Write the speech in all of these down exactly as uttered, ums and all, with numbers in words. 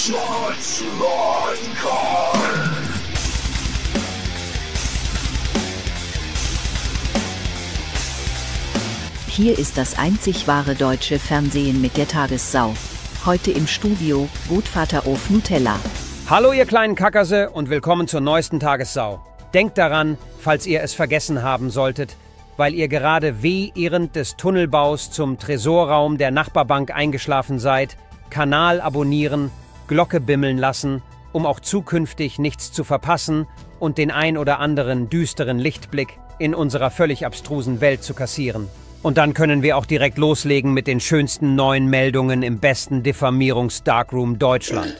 Deutschlands Radikal. Hier ist das einzig wahre deutsche Fernsehen mit der Tagessau. Heute im Studio, Gutvater auf Nutella. Hallo ihr kleinen Kackerse und willkommen zur neuesten Tagessau. Denkt daran, falls ihr es vergessen haben solltet, weil ihr gerade während des Tunnelbaus zum Tresorraum der Nachbarbank eingeschlafen seid, Kanal abonnieren, Glocke bimmeln lassen, um auch zukünftig nichts zu verpassen und den ein oder anderen düsteren Lichtblick in unserer völlig abstrusen Welt zu kassieren. Und dann können wir auch direkt loslegen mit den schönsten neuen Meldungen im besten Diffamierungs-Darkroom Deutschland.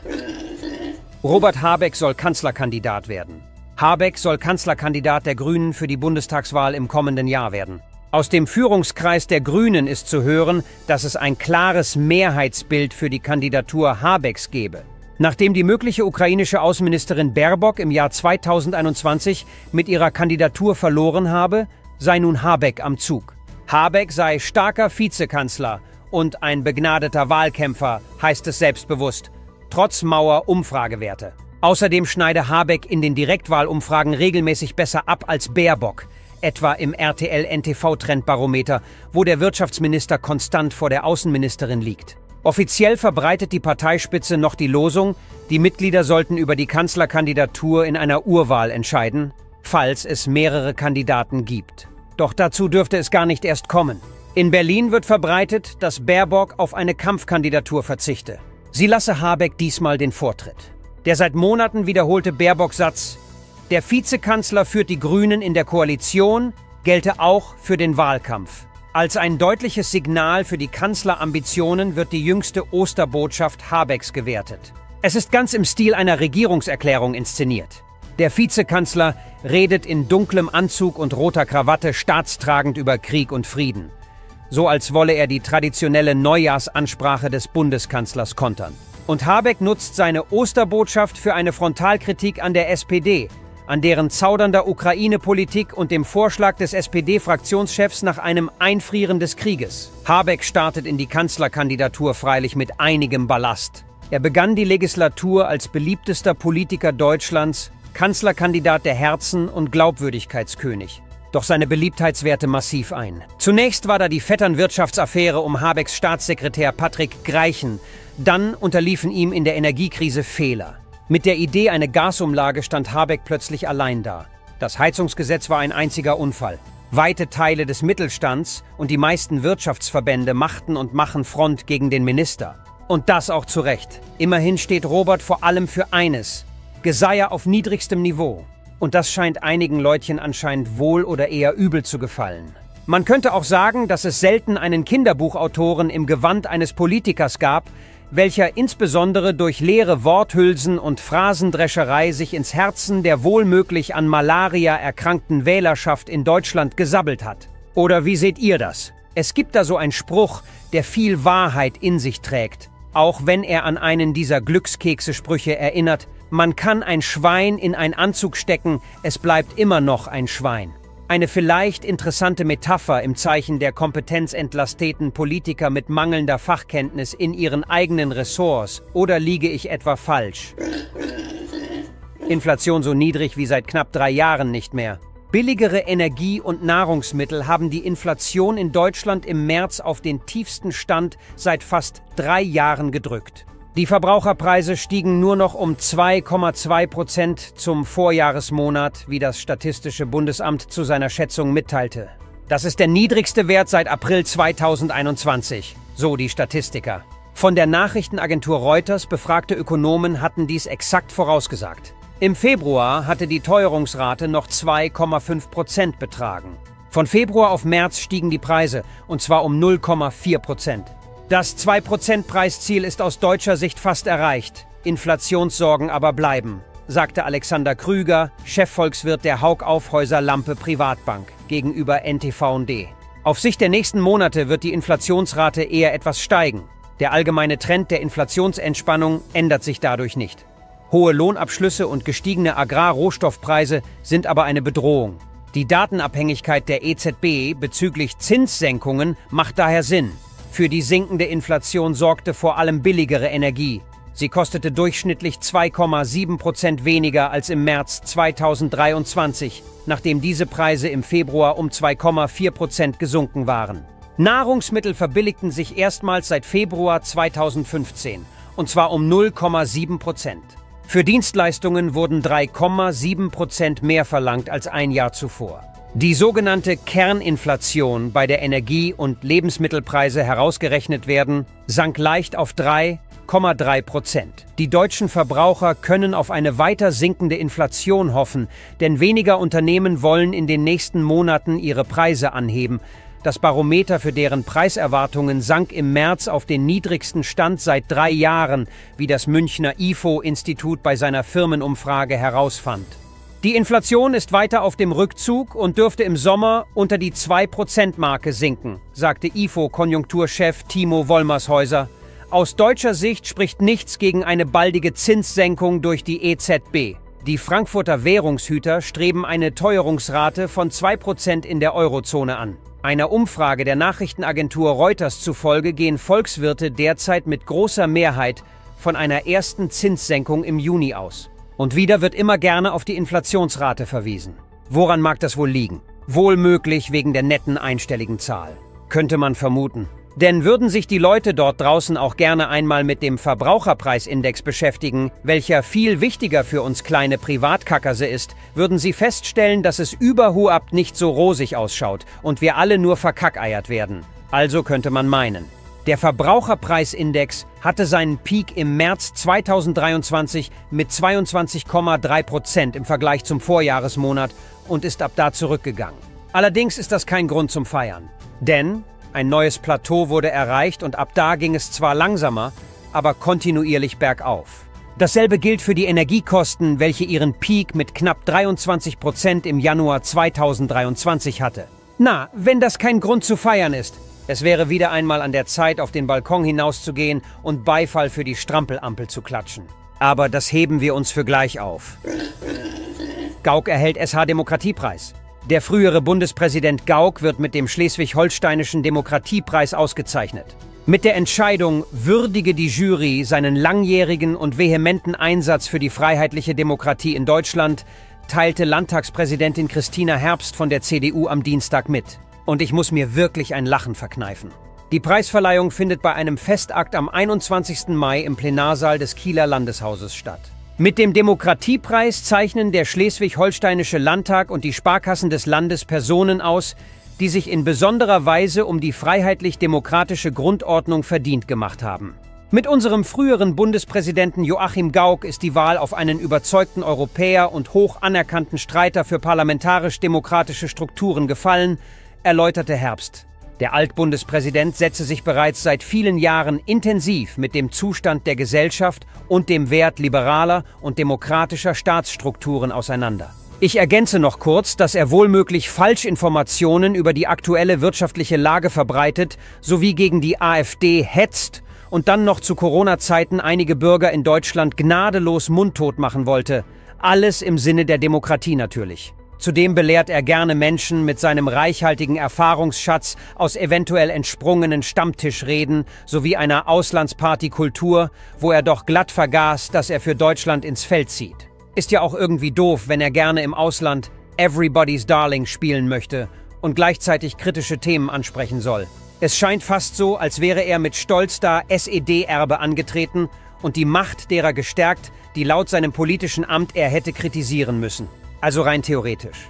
Robert Habeck soll Kanzlerkandidat werden. Habeck soll Kanzlerkandidat der Grünen für die Bundestagswahl im kommenden Jahr werden. Aus dem Führungskreis der Grünen ist zu hören, dass es ein klares Mehrheitsbild für die Kandidatur Habecks gebe. Nachdem die mögliche ukrainische Außenministerin Baerbock im Jahr zweitausendeinundzwanzig mit ihrer Kandidatur verloren habe, sei nun Habeck am Zug. Habeck sei starker Vizekanzler und ein begnadeter Wahlkämpfer, heißt es selbstbewusst, trotz Mauer-Umfragewerte. Außerdem schneide Habeck in den Direktwahlumfragen regelmäßig besser ab als Baerbock, etwa im R T L-N T V-Trendbarometer, wo der Wirtschaftsminister konstant vor der Außenministerin liegt. Offiziell verbreitet die Parteispitze noch die Losung, die Mitglieder sollten über die Kanzlerkandidatur in einer Urwahl entscheiden, falls es mehrere Kandidaten gibt. Doch dazu dürfte es gar nicht erst kommen. In Berlin wird verbreitet, dass Baerbock auf eine Kampfkandidatur verzichte. Sie lasse Habeck diesmal den Vortritt. Der seit Monaten wiederholte Baerbock-Satz, der Vizekanzler führt die Grünen in der Koalition, gelte auch für den Wahlkampf. Als ein deutliches Signal für die Kanzlerambitionen wird die jüngste Osterbotschaft Habecks gewertet. Es ist ganz im Stil einer Regierungserklärung inszeniert. Der Vizekanzler redet in dunklem Anzug und roter Krawatte staatstragend über Krieg und Frieden. So als wolle er die traditionelle Neujahrsansprache des Bundeskanzlers kontern. Und Habeck nutzt seine Osterbotschaft für eine Frontalkritik an der S P D, an deren zaudernder Ukraine-Politik und dem Vorschlag des S P D-Fraktionschefs nach einem Einfrieren des Krieges. Habeck startet in die Kanzlerkandidatur freilich mit einigem Ballast. Er begann die Legislatur als beliebtester Politiker Deutschlands, Kanzlerkandidat der Herzen und Glaubwürdigkeitskönig. Doch seine Beliebtheitswerte massiv ein. Zunächst war da die Vetternwirtschaftsaffäre um Habecks Staatssekretär Patrick Greichen. Dann unterliefen ihm in der Energiekrise Fehler. Mit der Idee einer Gasumlage stand Habeck plötzlich allein da. Das Heizungsgesetz war ein einziger Unfall. Weite Teile des Mittelstands und die meisten Wirtschaftsverbände machten und machen Front gegen den Minister. Und das auch zu Recht. Immerhin steht Robert vor allem für eines: Geseier auf niedrigstem Niveau. Und das scheint einigen Leutchen anscheinend wohl oder eher übel zu gefallen. Man könnte auch sagen, dass es selten einen Kinderbuchautoren im Gewand eines Politikers gab, welcher insbesondere durch leere Worthülsen und Phrasendrescherei sich ins Herzen der wohlmöglich an Malaria erkrankten Wählerschaft in Deutschland gesabbelt hat. Oder wie seht ihr das? Es gibt da so einen Spruch, der viel Wahrheit in sich trägt, auch wenn er an einen dieser Glückskekse-Sprüche erinnert: Man kann ein Schwein in einen Anzug stecken, es bleibt immer noch ein Schwein. Eine vielleicht interessante Metapher im Zeichen der kompetenzentlastäten Politiker mit mangelnder Fachkenntnis in ihren eigenen Ressorts. Oder liege ich etwa falsch? Inflation so niedrig wie seit knapp drei Jahren nicht mehr. Billigere Energie- und Nahrungsmittel haben die Inflation in Deutschland im März auf den tiefsten Stand seit fast drei Jahren gedrückt. Die Verbraucherpreise stiegen nur noch um zwei Komma zwei Prozent zum Vorjahresmonat, wie das Statistische Bundesamt zu seiner Schätzung mitteilte. Das ist der niedrigste Wert seit April zweitausendeinundzwanzig, so die Statistiker. Von der Nachrichtenagentur Reuters befragte Ökonomen hatten dies exakt vorausgesagt. Im Februar hatte die Teuerungsrate noch zwei Komma fünf Prozent betragen. Von Februar auf März stiegen die Preise, und zwar um null Komma vier Prozent. Das zwei Prozent Preisziel ist aus deutscher Sicht fast erreicht, Inflationssorgen aber bleiben, sagte Alexander Krüger, Chefvolkswirt der Haug-Aufhäuser-Lampe Privatbank, gegenüber N T V und D. Auf Sicht der nächsten Monate wird die Inflationsrate eher etwas steigen. Der allgemeine Trend der Inflationsentspannung ändert sich dadurch nicht. Hohe Lohnabschlüsse und gestiegene Agrarrohstoffpreise sind aber eine Bedrohung. Die Datenabhängigkeit der E Z B bezüglich Zinssenkungen macht daher Sinn. Für die sinkende Inflation sorgte vor allem billigere Energie, Sie kostete durchschnittlich zwei Komma sieben Prozent weniger als im März zweitausenddreiundzwanzig, nachdem diese Preise im Februar um zwei Komma vier Prozent gesunken waren. Nahrungsmittel verbilligten sich erstmals seit Februar zweitausendfünfzehn, und zwar um null Komma sieben Prozent. Für Dienstleistungen wurden drei Komma sieben Prozent mehr verlangt als ein Jahr zuvor. Die sogenannte Kerninflation, bei der Energie- und Lebensmittelpreise herausgerechnet werden, sank leicht auf drei Komma drei Prozent. Die deutschen Verbraucher können auf eine weiter sinkende Inflation hoffen, denn weniger Unternehmen wollen in den nächsten Monaten ihre Preise anheben. Das Barometer für deren Preiserwartungen sank im März auf den niedrigsten Stand seit drei Jahren, wie das Münchner I F O-Institut bei seiner Firmenumfrage herausfand. Die Inflation ist weiter auf dem Rückzug und dürfte im Sommer unter die zwei Prozent Marke sinken, sagte I F O-Konjunkturchef Timo Wollmershäuser. Aus deutscher Sicht spricht nichts gegen eine baldige Zinssenkung durch die E Z B. Die Frankfurter Währungshüter streben eine Teuerungsrate von zwei Prozent in der Eurozone an. Einer Umfrage der Nachrichtenagentur Reuters zufolge gehen Volkswirte derzeit mit großer Mehrheit von einer ersten Zinssenkung im Juni aus. Und wieder wird immer gerne auf die Inflationsrate verwiesen. Woran mag das wohl liegen? Wohl möglich wegen der netten einstelligen Zahl. Könnte man vermuten. Denn würden sich die Leute dort draußen auch gerne einmal mit dem Verbraucherpreisindex beschäftigen, welcher viel wichtiger für uns kleine Privatkackerse ist, würden sie feststellen, dass es überhaupt nicht so rosig ausschaut und wir alle nur verkackeiert werden. Also könnte man meinen. Der Verbraucherpreisindex hatte seinen Peak im März zweitausenddreiundzwanzig mit zweiundzwanzig Komma drei Prozent im Vergleich zum Vorjahresmonat und ist ab da zurückgegangen. Allerdings ist das kein Grund zum Feiern. Denn ein neues Plateau wurde erreicht und ab da ging es zwar langsamer, aber kontinuierlich bergauf. Dasselbe gilt für die Energiekosten, welche ihren Peak mit knapp dreiundzwanzig Prozent im Januar zweitausenddreiundzwanzig hatte. Na, wenn das kein Grund zu feiern ist. Es wäre wieder einmal an der Zeit, auf den Balkon hinauszugehen und Beifall für die Strampelampel zu klatschen. Aber das heben wir uns für gleich auf. Gauck erhält S H-Demokratiepreis. Der frühere Bundespräsident Gauck wird mit dem Schleswig-Holsteinischen Demokratiepreis ausgezeichnet. Mit der Entscheidung würdige die Jury seinen langjährigen und vehementen Einsatz für die freiheitliche Demokratie in Deutschland, teilte Landtagspräsidentin Christina Herbst von der C D U am Dienstag mit. Und ich muss mir wirklich ein Lachen verkneifen. Die Preisverleihung findet bei einem Festakt am einundzwanzigsten Mai im Plenarsaal des Kieler Landeshauses statt. Mit dem Demokratiepreis zeichnen der Schleswig-Holsteinische Landtag und die Sparkassen des Landes Personen aus, die sich in besonderer Weise um die freiheitlich-demokratische Grundordnung verdient gemacht haben. Mit unserem früheren Bundespräsidenten Joachim Gauck ist die Wahl auf einen überzeugten Europäer und hoch anerkannten Streiter für parlamentarisch-demokratische Strukturen gefallen, erläuterte Herbst. Der Altbundespräsident setze sich bereits seit vielen Jahren intensiv mit dem Zustand der Gesellschaft und dem Wert liberaler und demokratischer Staatsstrukturen auseinander. Ich ergänze noch kurz, dass er wohlmöglich Falschinformationen über die aktuelle wirtschaftliche Lage verbreitet, sowie gegen die AfD hetzt und dann noch zu Corona-Zeiten einige Bürger in Deutschland gnadenlos mundtot machen wollte. Alles im Sinne der Demokratie natürlich. Zudem belehrt er gerne Menschen mit seinem reichhaltigen Erfahrungsschatz aus eventuell entsprungenen Stammtischreden sowie einer Auslandspartykultur, wo er doch glatt vergaß, dass er für Deutschland ins Feld zieht. Ist ja auch irgendwie doof, wenn er gerne im Ausland Everybody's Darling spielen möchte und gleichzeitig kritische Themen ansprechen soll. Es scheint fast so, als wäre er mit Stolz da S E D-Erbe angetreten und die Macht derer gestärkt, die laut seinem politischen Amt er hätte kritisieren müssen. Also rein theoretisch.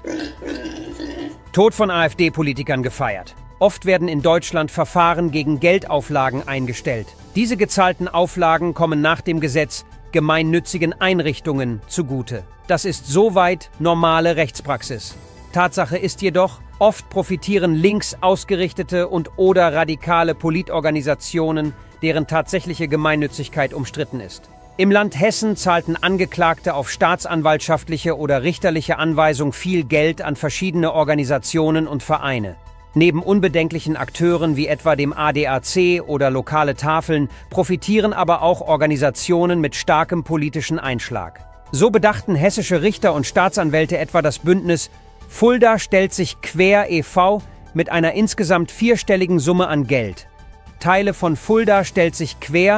Tod von AfD-Politikern gefeiert. Oft werden in Deutschland Verfahren gegen Geldauflagen eingestellt. Diese gezahlten Auflagen kommen nach dem Gesetz gemeinnützigen Einrichtungen zugute. Das ist soweit normale Rechtspraxis. Tatsache ist jedoch, oft profitieren links ausgerichtete und oder radikale Politorganisationen, deren tatsächliche Gemeinnützigkeit umstritten ist. Im Land Hessen zahlten Angeklagte auf staatsanwaltschaftliche oder richterliche Anweisung viel Geld an verschiedene Organisationen und Vereine. Neben unbedenklichen Akteuren wie etwa dem A D A C oder lokale Tafeln profitieren aber auch Organisationen mit starkem politischen Einschlag. So bedachten hessische Richter und Staatsanwälte etwa das Bündnis Fulda stellt sich quer e V mit einer insgesamt vierstelligen Summe an Geld. Teile von Fulda stellt sich quer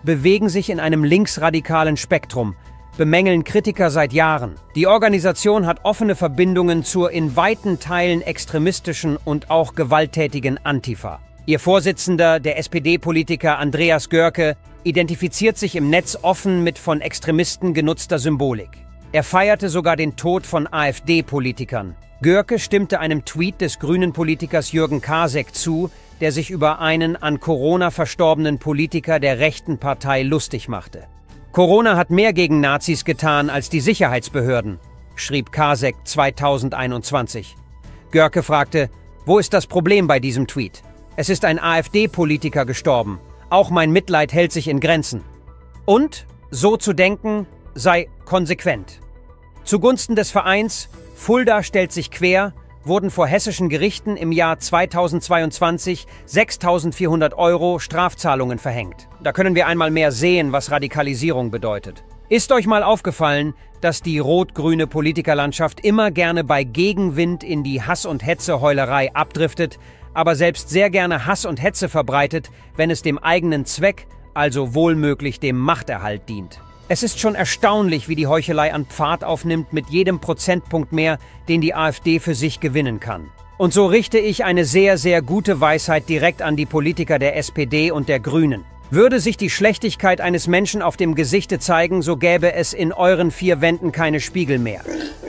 bewegen sich in einem linksradikalen Spektrum, bemängeln Kritiker seit Jahren. Die Organisation hat offene Verbindungen zur in weiten Teilen extremistischen und auch gewalttätigen Antifa. Ihr Vorsitzender, der S P D-Politiker Andreas Görke, identifiziert sich im Netz offen mit von Extremisten genutzter Symbolik. Er feierte sogar den Tod von AfD-Politikern. Görke stimmte einem Tweet des grünen Politikers Jürgen Kasek zu, der sich über einen an Corona verstorbenen Politiker der rechten Partei lustig machte. Corona hat mehr gegen Nazis getan als die Sicherheitsbehörden, schrieb Kasek zweitausendeinundzwanzig. Görke fragte, wo ist das Problem bei diesem Tweet? Es ist ein AfD-Politiker gestorben. Auch mein Mitleid hält sich in Grenzen. Und, so zu denken, sei konsequent. Zugunsten des Vereins Fulda stellt sich quer wurden vor hessischen Gerichten im Jahr zweitausendzweiundzwanzig sechstausendvierhundert Euro Strafzahlungen verhängt. Da können wir einmal mehr sehen, was Radikalisierung bedeutet. Ist euch mal aufgefallen, dass die rot-grüne Politikerlandschaft immer gerne bei Gegenwind in die Hass- und Hetze-Heulerei abdriftet, aber selbst sehr gerne Hass und Hetze verbreitet, wenn es dem eigenen Zweck, also wohlmöglich dem Machterhalt dient? Es ist schon erstaunlich, wie die Heuchelei an Pfad aufnimmt mit jedem Prozentpunkt mehr, den die AfD für sich gewinnen kann. Und so richte ich eine sehr, sehr gute Weisheit direkt an die Politiker der S P D und der Grünen. Würde sich die Schlechtigkeit eines Menschen auf dem Gesichte zeigen, so gäbe es in euren vier Wänden keine Spiegel mehr.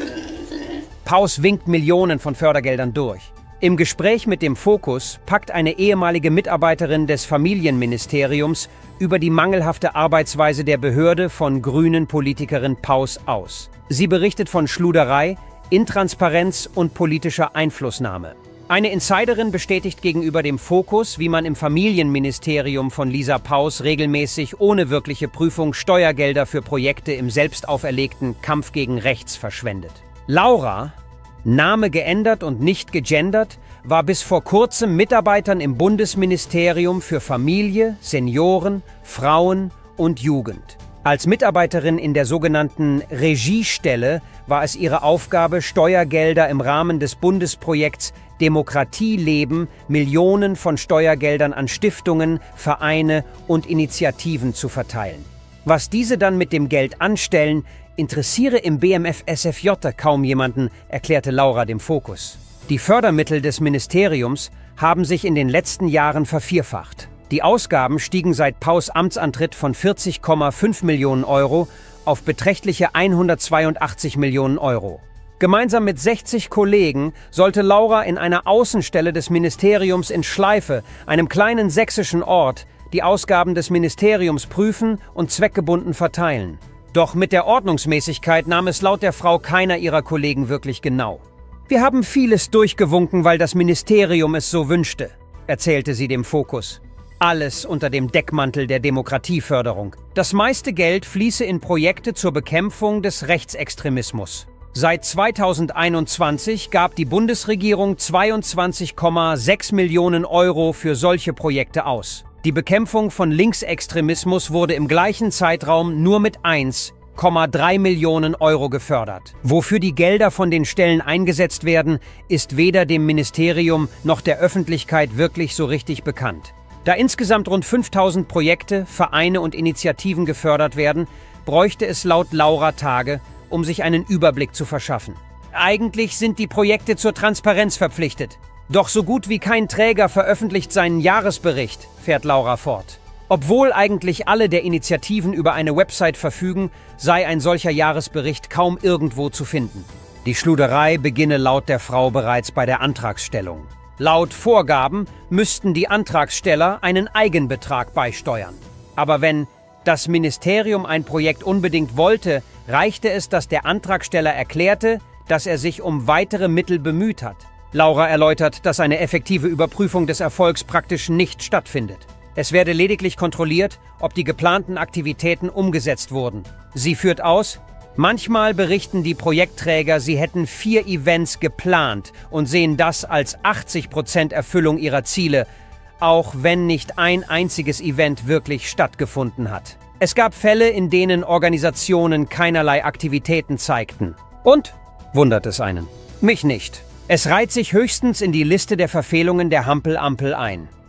Paus winkt Millionen von Fördergeldern durch. Im Gespräch mit dem Fokus packt eine ehemalige Mitarbeiterin des Familienministeriums über die mangelhafte Arbeitsweise der Behörde von grünen Politikerin Paus aus. Sie berichtet von Schluderei, Intransparenz und politischer Einflussnahme. Eine Insiderin bestätigt gegenüber dem Fokus, wie man im Familienministerium von Lisa Paus regelmäßig ohne wirkliche Prüfung Steuergelder für Projekte im selbst auferlegten Kampf gegen Rechts verschwendet. Laura, Name geändert und nicht gegendert, war bis vor kurzem Mitarbeitern im Bundesministerium für Familie, Senioren, Frauen und Jugend. Als Mitarbeiterin in der sogenannten Regiestelle war es ihre Aufgabe, Steuergelder im Rahmen des Bundesprojekts Demokratie leben, Millionen von Steuergeldern an Stiftungen, Vereine und Initiativen zu verteilen. Was diese dann mit dem Geld anstellen, interessiere im B M F S F J kaum jemanden, erklärte Laura dem Fokus. Die Fördermittel des Ministeriums haben sich in den letzten Jahren vervierfacht. Die Ausgaben stiegen seit Paus Amtsantritt von vierzig Komma fünf Millionen Euro auf beträchtliche hundertzweiundachtzig Millionen Euro. Gemeinsam mit sechzig Kollegen sollte Laura in einer Außenstelle des Ministeriums in Schleife, einem kleinen sächsischen Ort, die Ausgaben des Ministeriums prüfen und zweckgebunden verteilen. Doch mit der Ordnungsmäßigkeit nahm es laut der Frau keiner ihrer Kollegen wirklich genau. Wir haben vieles durchgewunken, weil das Ministerium es so wünschte, erzählte sie dem Fokus. Alles unter dem Deckmantel der Demokratieförderung. Das meiste Geld fließe in Projekte zur Bekämpfung des Rechtsextremismus. Seit zweitausendeinundzwanzig gab die Bundesregierung zweiundzwanzig Komma sechs Millionen Euro für solche Projekte aus. Die Bekämpfung von Linksextremismus wurde im gleichen Zeitraum nur mit eins Komma drei Millionen Euro gefördert. Wofür die Gelder von den Stellen eingesetzt werden, ist weder dem Ministerium noch der Öffentlichkeit wirklich so richtig bekannt. Da insgesamt rund fünftausend Projekte, Vereine und Initiativen gefördert werden, bräuchte es laut Laura Tage, um sich einen Überblick zu verschaffen. Eigentlich sind die Projekte zur Transparenz verpflichtet. Doch so gut wie kein Träger veröffentlicht seinen Jahresbericht, fährt Laura fort. Obwohl eigentlich alle der Initiativen über eine Website verfügen, sei ein solcher Jahresbericht kaum irgendwo zu finden. Die Schluderei beginne laut der Frau bereits bei der Antragsstellung. Laut Vorgaben müssten die Antragsteller einen Eigenbetrag beisteuern. Aber wenn das Ministerium ein Projekt unbedingt wollte, reichte es, dass der Antragsteller erklärte, dass er sich um weitere Mittel bemüht hat. Laura erläutert, dass eine effektive Überprüfung des Erfolgs praktisch nicht stattfindet. Es werde lediglich kontrolliert, ob die geplanten Aktivitäten umgesetzt wurden. Sie führt aus, manchmal berichten die Projektträger, sie hätten vier Events geplant und sehen das als achtzig Prozent Erfüllung ihrer Ziele, auch wenn nicht ein einziges Event wirklich stattgefunden hat. Es gab Fälle, in denen Organisationen keinerlei Aktivitäten zeigten. Und? Wundert es einen. Mich nicht. Es reiht sich höchstens in die Liste der Verfehlungen der Hampel-Ampel ein.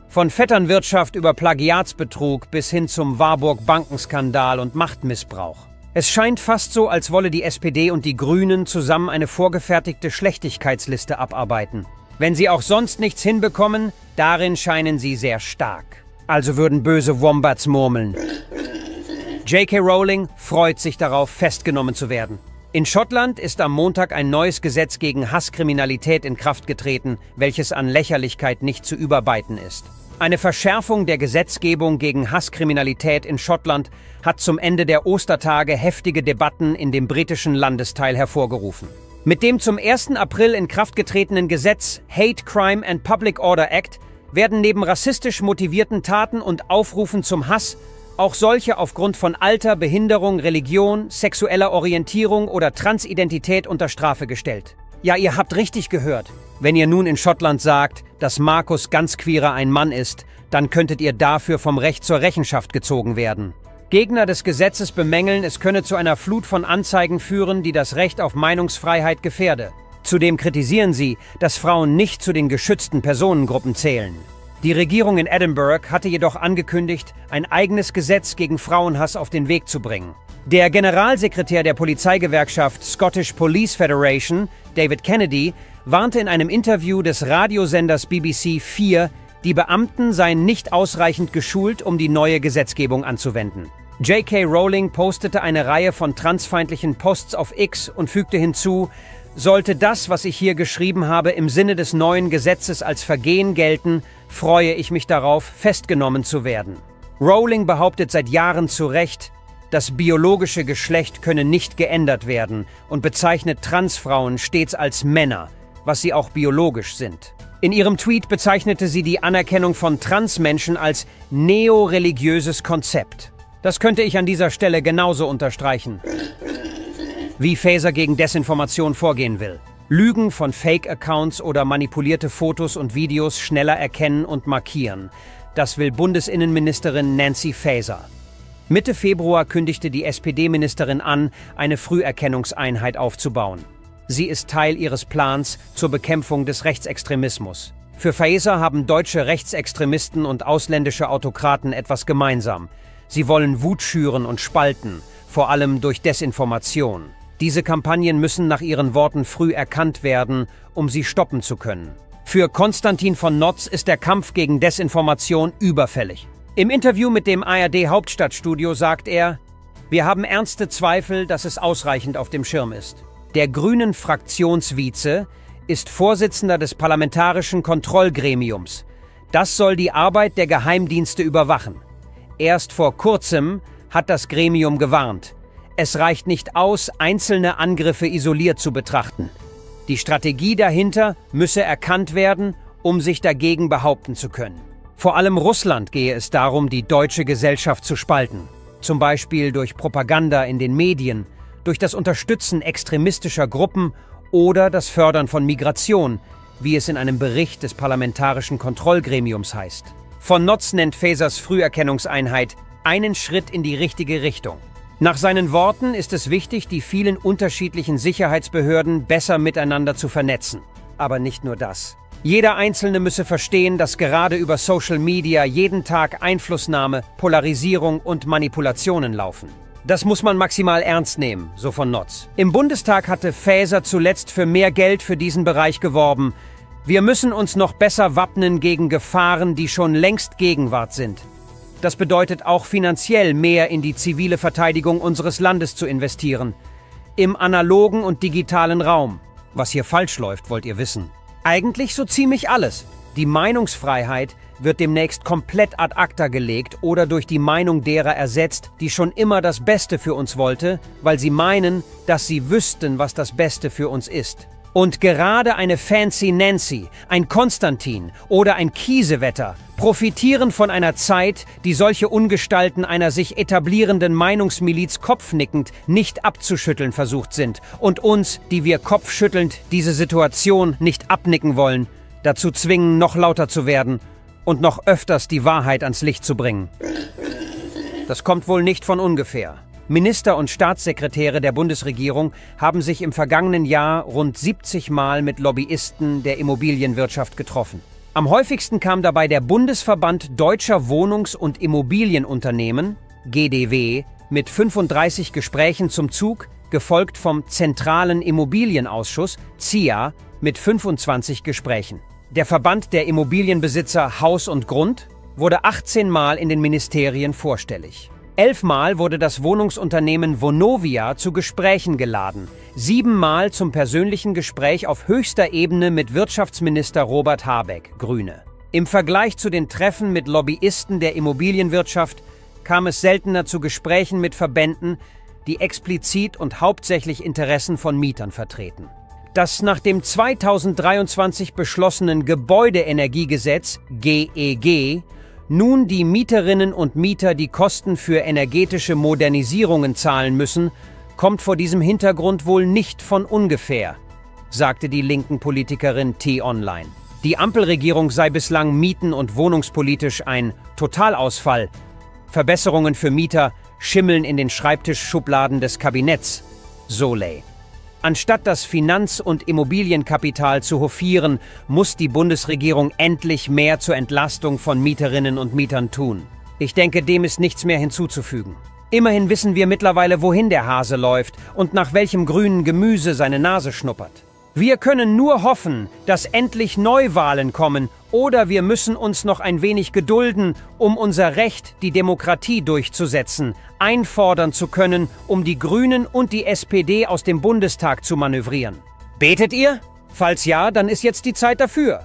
Von Vetternwirtschaft über Plagiatsbetrug bis hin zum Warburg-Bankenskandal und Machtmissbrauch. Es scheint fast so, als wolle die S P D und die Grünen zusammen eine vorgefertigte Schlechtigkeitsliste abarbeiten. Wenn sie auch sonst nichts hinbekommen, darin scheinen sie sehr stark. Also würden böse Wombats murmeln. J K Rowling freut sich darauf, festgenommen zu werden. In Schottland ist am Montag ein neues Gesetz gegen Hasskriminalität in Kraft getreten, welches an Lächerlichkeit nicht zu überbieten ist. Eine Verschärfung der Gesetzgebung gegen Hasskriminalität in Schottland hat zum Ende der Ostertage heftige Debatten in dem britischen Landesteil hervorgerufen. Mit dem zum ersten April in Kraft getretenen Gesetz Hate Crime and Public Order Act werden neben rassistisch motivierten Taten und Aufrufen zum Hass auch solche aufgrund von Alter, Behinderung, Religion, sexueller Orientierung oder Transidentität unter Strafe gestellt. Ja, ihr habt richtig gehört. Wenn ihr nun in Schottland sagt, dass Markus Ganzqueerer ein Mann ist, dann könntet ihr dafür vom Recht zur Rechenschaft gezogen werden. Gegner des Gesetzes bemängeln, es könne zu einer Flut von Anzeigen führen, die das Recht auf Meinungsfreiheit gefährde. Zudem kritisieren sie, dass Frauen nicht zu den geschützten Personengruppen zählen. Die Regierung in Edinburgh hatte jedoch angekündigt, ein eigenes Gesetz gegen Frauenhass auf den Weg zu bringen. Der Generalsekretär der Polizeigewerkschaft Scottish Police Federation, David Kennedy, warnte in einem Interview des Radiosenders B B C vier, die Beamten seien nicht ausreichend geschult, um die neue Gesetzgebung anzuwenden. J K Rowling postete eine Reihe von transfeindlichen Posts auf X und fügte hinzu: Sollte das, was ich hier geschrieben habe, im Sinne des neuen Gesetzes als Vergehen gelten, freue ich mich darauf, festgenommen zu werden. Rowling behauptet seit Jahren zu Recht, das biologische Geschlecht könne nicht geändert werden und bezeichnet Transfrauen stets als Männer, was sie auch biologisch sind. In ihrem Tweet bezeichnete sie die Anerkennung von Transmenschen als neoreligiöses Konzept. Das könnte ich an dieser Stelle genauso unterstreichen. Wie Faeser gegen Desinformation vorgehen will. Lügen von Fake-Accounts oder manipulierte Fotos und Videos schneller erkennen und markieren. Das will Bundesinnenministerin Nancy Faeser. Mitte Februar kündigte die S P D-Ministerin an, eine Früherkennungseinheit aufzubauen. Sie ist Teil ihres Plans zur Bekämpfung des Rechtsextremismus. Für Faeser haben deutsche Rechtsextremisten und ausländische Autokraten etwas gemeinsam. Sie wollen Wut schüren und spalten, vor allem durch Desinformation. Diese Kampagnen müssen nach ihren Worten früh erkannt werden, um sie stoppen zu können. Für Konstantin von Notz ist der Kampf gegen Desinformation überfällig. Im Interview mit dem A R D-Hauptstadtstudio sagt er: Wir haben ernste Zweifel, dass es ausreichend auf dem Schirm ist. Der grünen Fraktionsvize ist Vorsitzender des Parlamentarischen Kontrollgremiums. Das soll die Arbeit der Geheimdienste überwachen. Erst vor kurzem hat das Gremium gewarnt. Es reicht nicht aus, einzelne Angriffe isoliert zu betrachten. Die Strategie dahinter müsse erkannt werden, um sich dagegen behaupten zu können. Vor allem Russland gehe es darum, die deutsche Gesellschaft zu spalten. Zum Beispiel durch Propaganda in den Medien, durch das Unterstützen extremistischer Gruppen oder das Fördern von Migration, wie es in einem Bericht des Parlamentarischen Kontrollgremiums heißt. Von Notz nennt Faesers Früherkennungseinheit einen Schritt in die richtige Richtung. Nach seinen Worten ist es wichtig, die vielen unterschiedlichen Sicherheitsbehörden besser miteinander zu vernetzen. Aber nicht nur das. Jeder Einzelne müsse verstehen, dass gerade über Social Media jeden Tag Einflussnahme, Polarisierung und Manipulationen laufen. Das muss man maximal ernst nehmen, so von Notz. Im Bundestag hatte Faeser zuletzt für mehr Geld für diesen Bereich geworben. Wir müssen uns noch besser wappnen gegen Gefahren, die schon längst Gegenwart sind. Das bedeutet auch finanziell mehr in die zivile Verteidigung unseres Landes zu investieren. Im analogen und digitalen Raum. Was hier falsch läuft, wollt ihr wissen. Eigentlich so ziemlich alles. Die Meinungsfreiheit wird demnächst komplett ad acta gelegt oder durch die Meinung derer ersetzt, die schon immer das Beste für uns wollte, weil sie meinen, dass sie wüssten, was das Beste für uns ist. Und gerade eine Fancy Nancy, ein Konstantin oder ein Kiesewetter profitieren von einer Zeit, die solche Ungestalten einer sich etablierenden Meinungsmiliz kopfnickend nicht abzuschütteln versucht sind und uns, die wir kopfschüttelnd diese Situation nicht abnicken wollen, dazu zwingen, noch lauter zu werden und noch öfters die Wahrheit ans Licht zu bringen. Das kommt wohl nicht von ungefähr. Minister und Staatssekretäre der Bundesregierung haben sich im vergangenen Jahr rund siebzig Mal mit Lobbyisten der Immobilienwirtschaft getroffen. Am häufigsten kam dabei der Bundesverband Deutscher Wohnungs- und Immobilienunternehmen, G D W, mit fünfunddreißig Gesprächen zum Zug, gefolgt vom Zentralen Immobilienausschuss, Z I A, mit fünfundzwanzig Gesprächen. Der Verband der Immobilienbesitzer Haus und Grund wurde achtzehn Mal in den Ministerien vorstellig. Elfmal wurde das Wohnungsunternehmen Vonovia zu Gesprächen geladen, siebenmal zum persönlichen Gespräch auf höchster Ebene mit Wirtschaftsminister Robert Habeck, Grüne. Im Vergleich zu den Treffen mit Lobbyisten der Immobilienwirtschaft kam es seltener zu Gesprächen mit Verbänden, die explizit und hauptsächlich Interessen von Mietern vertreten. Das nach dem zweitausenddreiundzwanzig beschlossenen Gebäudeenergiegesetz G E G nun die Mieterinnen und Mieter die Kosten für energetische Modernisierungen zahlen müssen, kommt vor diesem Hintergrund wohl nicht von ungefähr, sagte die linken Politikerin T-Online. Die Ampelregierung sei bislang mieten- und wohnungspolitisch ein Totalausfall. Verbesserungen für Mieter schimmeln in den Schreibtischschubladen des Kabinetts, Soley. Anstatt das Finanz- und Immobilienkapital zu hofieren, muss die Bundesregierung endlich mehr zur Entlastung von Mieterinnen und Mietern tun. Ich denke, dem ist nichts mehr hinzuzufügen. Immerhin wissen wir mittlerweile, wohin der Hase läuft und nach welchem grünen Gemüse seine Nase schnuppert. Wir können nur hoffen, dass endlich Neuwahlen kommen, oder wir müssen uns noch ein wenig gedulden, um unser Recht, die Demokratie durchzusetzen, einfordern zu können, um die Grünen und die S P D aus dem Bundestag zu manövrieren. Betet ihr? Falls ja, dann ist jetzt die Zeit dafür.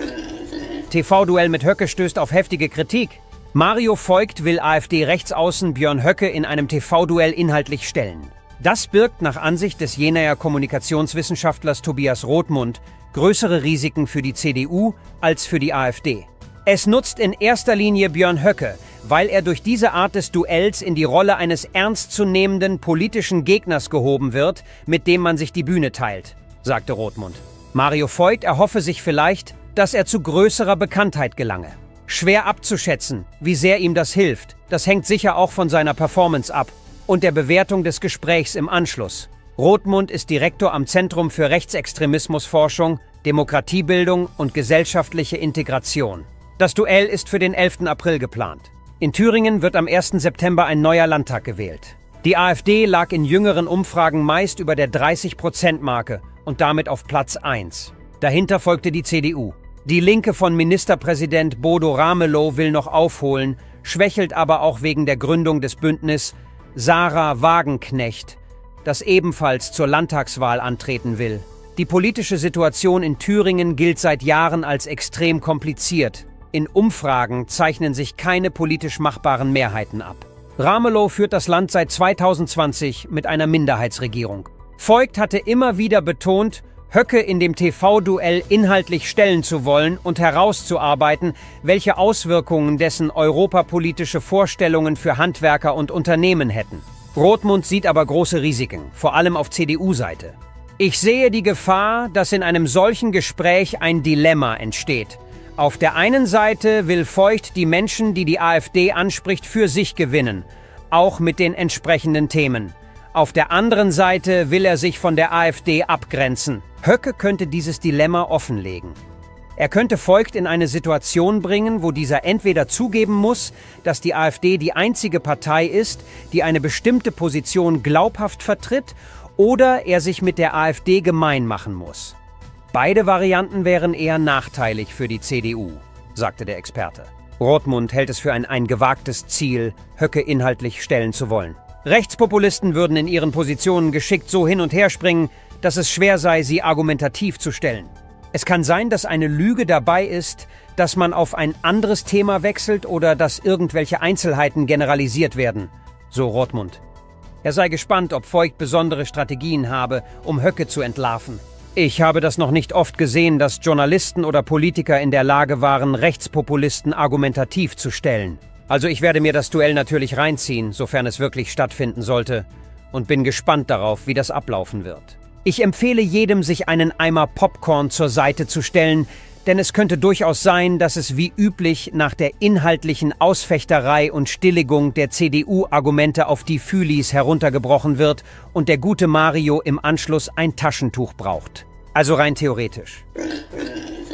T V-Duell mit Höcke stößt auf heftige Kritik. Mario Voigt will AfD-Rechtsaußen Björn Höcke in einem T V-Duell inhaltlich stellen. Das birgt nach Ansicht des Jenaer Kommunikationswissenschaftlers Tobias Rothmund größere Risiken für die C D U als für die AfD. Es nutzt in erster Linie Björn Höcke, weil er durch diese Art des Duells in die Rolle eines ernstzunehmenden politischen Gegners gehoben wird, mit dem man sich die Bühne teilt, sagte Rothmund. Mario Voigt erhoffe sich vielleicht, dass er zu größerer Bekanntheit gelange. Schwer abzuschätzen, wie sehr ihm das hilft. Das hängt sicher auch von seiner Performance ab und der Bewertung des Gesprächs im Anschluss. Rothmund ist Direktor am Zentrum für Rechtsextremismusforschung, Demokratiebildung und gesellschaftliche Integration. Das Duell ist für den elften April geplant. In Thüringen wird am ersten September ein neuer Landtag gewählt. Die AfD lag in jüngeren Umfragen meist über der dreißig-Prozent-Marke und damit auf Platz eins. Dahinter folgte die C D U. Die Linke von Ministerpräsident Bodo Ramelow will noch aufholen, schwächelt aber auch wegen der Gründung des Bündnis Sarah Wagenknecht, das ebenfalls zur Landtagswahl antreten will. Die politische Situation in Thüringen gilt seit Jahren als extrem kompliziert. In Umfragen zeichnen sich keine politisch machbaren Mehrheiten ab. Ramelow führt das Land seit zweitausendzwanzig mit einer Minderheitsregierung. Voigt hatte immer wieder betont, Höcke in dem T V-Duell inhaltlich stellen zu wollen und herauszuarbeiten, welche Auswirkungen dessen europapolitische Vorstellungen für Handwerker und Unternehmen hätten. Rothmund sieht aber große Risiken, vor allem auf C D U-Seite. Ich sehe die Gefahr, dass in einem solchen Gespräch ein Dilemma entsteht. Auf der einen Seite will Voigt die Menschen, die die AfD anspricht, für sich gewinnen, auch mit den entsprechenden Themen. Auf der anderen Seite will er sich von der AfD abgrenzen. Höcke könnte dieses Dilemma offenlegen. Er könnte Voigt in eine Situation bringen, wo dieser entweder zugeben muss, dass die AfD die einzige Partei ist, die eine bestimmte Position glaubhaft vertritt, oder er sich mit der AfD gemein machen muss. Beide Varianten wären eher nachteilig für die C D U, sagte der Experte. Rothmund hält es für ein, ein gewagtes Ziel, Höcke inhaltlich stellen zu wollen. Rechtspopulisten würden in ihren Positionen geschickt so hin und her springen, dass es schwer sei, sie argumentativ zu stellen. Es kann sein, dass eine Lüge dabei ist, dass man auf ein anderes Thema wechselt oder dass irgendwelche Einzelheiten generalisiert werden, so Rothmund. Er sei gespannt, ob Voigt besondere Strategien habe, um Höcke zu entlarven. Ich habe das noch nicht oft gesehen, dass Journalisten oder Politiker in der Lage waren, Rechtspopulisten argumentativ zu stellen. Also ich werde mir das Duell natürlich reinziehen, sofern es wirklich stattfinden sollte, und bin gespannt darauf, wie das ablaufen wird. Ich empfehle jedem, sich einen Eimer Popcorn zur Seite zu stellen, denn es könnte durchaus sein, dass es wie üblich nach der inhaltlichen Ausfechterei und Stilligung der C D U-Argumente auf die Fühlis heruntergebrochen wird und der gute Mario im Anschluss ein Taschentuch braucht. Also rein theoretisch.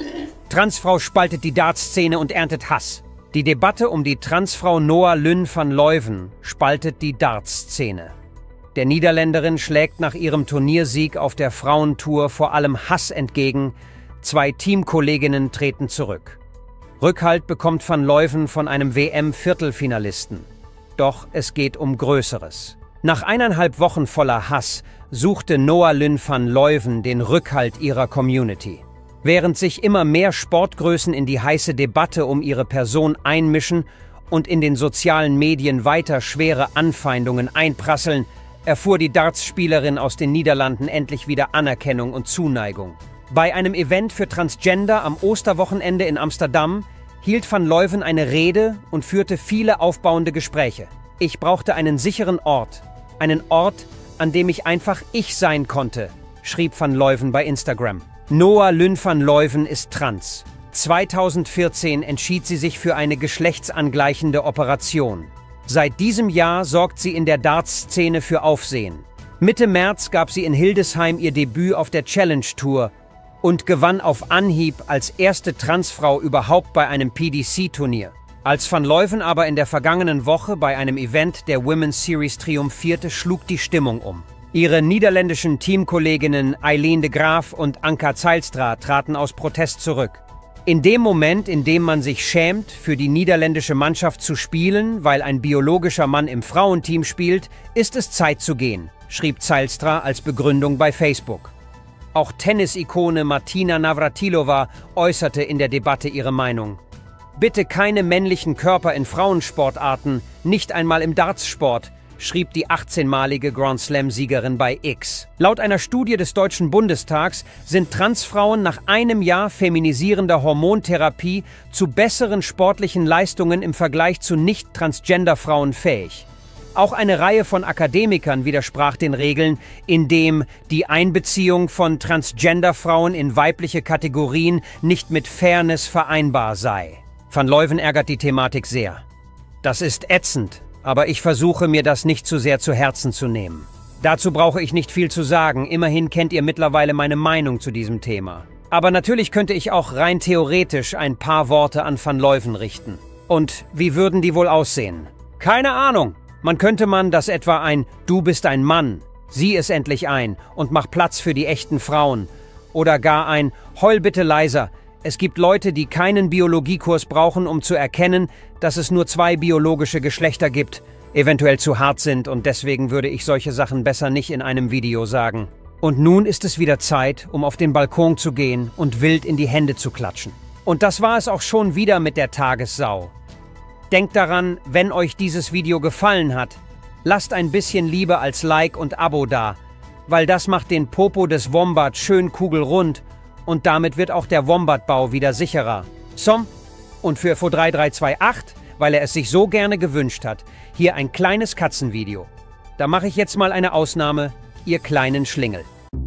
Transfrau spaltet die Dartszene und erntet Hass. Die Debatte um die Transfrau Noah Lynn van Leuven spaltet die Dartszene. Der Niederländerin schlägt nach ihrem Turniersieg auf der Frauentour vor allem Hass entgegen. Zwei Teamkolleginnen treten zurück. Rückhalt bekommt van Leuven von einem W M-Viertelfinalisten. Doch es geht um Größeres. Nach eineinhalb Wochen voller Hass suchte Noah Lynn van Leuven den Rückhalt ihrer Community. Während sich immer mehr Sportgrößen in die heiße Debatte um ihre Person einmischen und in den sozialen Medien weiter schwere Anfeindungen einprasseln, erfuhr die Darts-Spielerin aus den Niederlanden endlich wieder Anerkennung und Zuneigung. Bei einem Event für Transgender am Osterwochenende in Amsterdam hielt van Leuven eine Rede und führte viele aufbauende Gespräche. Ich brauchte einen sicheren Ort, einen Ort, an dem ich einfach ich sein konnte, schrieb van Leuven bei Instagram. Noah Lynn van Leuven ist trans. zweitausendvierzehn entschied sie sich für eine geschlechtsangleichende Operation. Seit diesem Jahr sorgt sie in der Darts-Szene für Aufsehen. Mitte März gab sie in Hildesheim ihr Debüt auf der Challenge Tour und gewann auf Anhieb als erste Transfrau überhaupt bei einem P D C-Turnier. Als van Leuven aber in der vergangenen Woche bei einem Event der Women's Series triumphierte, schlug die Stimmung um. Ihre niederländischen Teamkolleginnen Eileen de Graaf und Anka Zijlstra traten aus Protest zurück. In dem Moment, in dem man sich schämt, für die niederländische Mannschaft zu spielen, weil ein biologischer Mann im Frauenteam spielt, ist es Zeit zu gehen, schrieb Zijlstra als Begründung bei Facebook. Auch Tennis-Ikone Martina Navratilova äußerte in der Debatte ihre Meinung. Bitte keine männlichen Körper in Frauensportarten, nicht einmal im Dartsport, schrieb die achtzehnmalige Grand Slam-Siegerin bei X. Laut einer Studie des Deutschen Bundestags sind Transfrauen nach einem Jahr feminisierender Hormontherapie zu besseren sportlichen Leistungen im Vergleich zu Nicht-Transgender-Frauen fähig. Auch eine Reihe von Akademikern widersprach den Regeln, indem die Einbeziehung von Transgender-Frauen in weibliche Kategorien nicht mit Fairness vereinbar sei. Van Leuven ärgert die Thematik sehr. Das ist ätzend, aber ich versuche mir das nicht zu sehr zu Herzen zu nehmen. Dazu brauche ich nicht viel zu sagen, immerhin kennt ihr mittlerweile meine Meinung zu diesem Thema. Aber natürlich könnte ich auch rein theoretisch ein paar Worte an Van Leuven richten. Und wie würden die wohl aussehen? Keine Ahnung. Man könnte man das etwa ein „Du bist ein Mann, sieh es endlich ein und mach Platz für die echten Frauen" oder gar ein „Heul bitte leiser, es gibt Leute, die keinen Biologiekurs brauchen, um zu erkennen, dass es nur zwei biologische Geschlechter gibt, eventuell zu hart sind und deswegen würde ich solche Sachen besser nicht in einem Video sagen. Und nun ist es wieder Zeit, um auf den Balkon zu gehen und wild in die Hände zu klatschen. Und das war es auch schon wieder mit der Tagessau. Denkt daran, wenn euch dieses Video gefallen hat, lasst ein bisschen Liebe als Like und Abo da, weil das macht den Popo des Wombat schön kugelrund und damit wird auch der Wombat-Bau wieder sicherer. Som, und für Fo drei drei zwei acht, weil er es sich so gerne gewünscht hat, hier ein kleines Katzenvideo. Da mache ich jetzt mal eine Ausnahme, ihr kleinen Schlingel.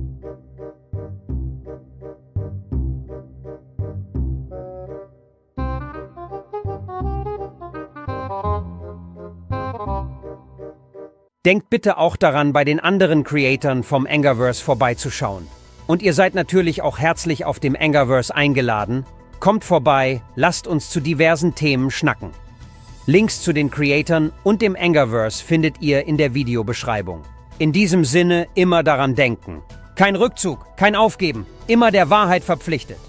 Denkt bitte auch daran, bei den anderen Creatoren vom Angerverse vorbeizuschauen. Und ihr seid natürlich auch herzlich auf dem Angerverse eingeladen. Kommt vorbei, lasst uns zu diversen Themen schnacken. Links zu den Creatoren und dem Angerverse findet ihr in der Videobeschreibung. In diesem Sinne immer daran denken. Kein Rückzug, kein Aufgeben, immer der Wahrheit verpflichtet.